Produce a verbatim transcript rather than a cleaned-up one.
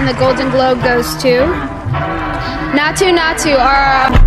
And the Golden Globe goes to Natu Natu, our...